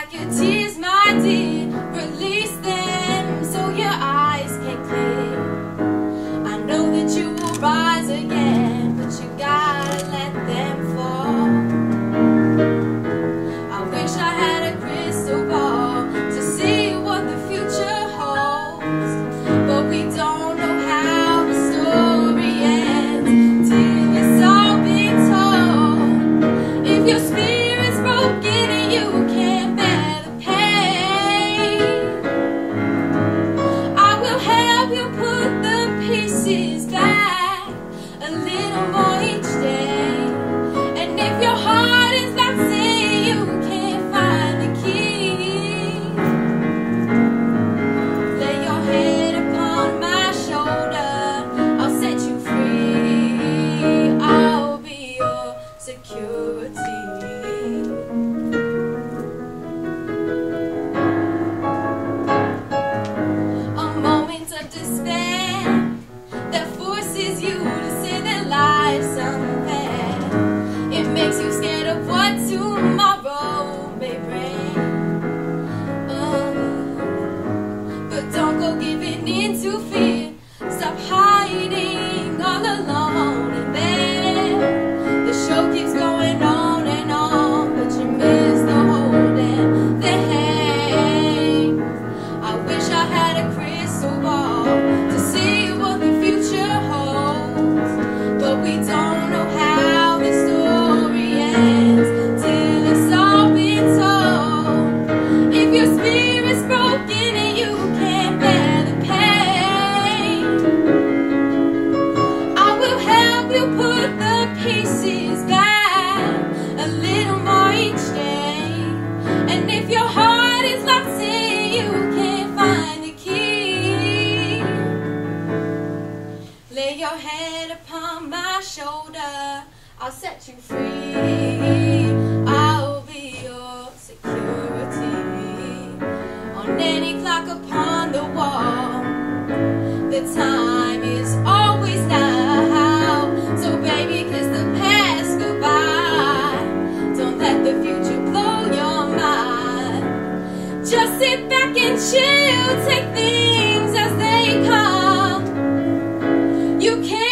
like your tears, my dear. Release them so your eyes can clear. I know that you will rise again, but you gotta let them fall. I wish I had a crystal ball to see what the future holds, but we don't know how the story ends till it's all been told. If your spirit's broken and you can't bear the pain, I will help you put the pieces back a little more each day. And if your heart is not saying you can't find the key, lay your head upon my shoulder, I'll set you free. I'll be your security. A moment of despair that forces you to say that life's unfair. It makes you scared of what tomorrow may bring. But don't go giving in to fear. Stop hiding all alone in there. The show keeps going on and on, but you miss the whole damn thing. I wish I had a crystal ball to see what the future holds, but we don't know how the story ends till it's all been told. If your spirit's broken and you can't bear the pain, I will help you put the pieces back a little more each day. And if your heart is locked in, you can't find the key, lay your head upon my shoulder, I'll set you free. I'll be your security. On any clock upon the wall, the time is always now. So baby, kiss the past goodbye. Don't let the future blow your mind. Just sit back and chill, take things as they come. You can't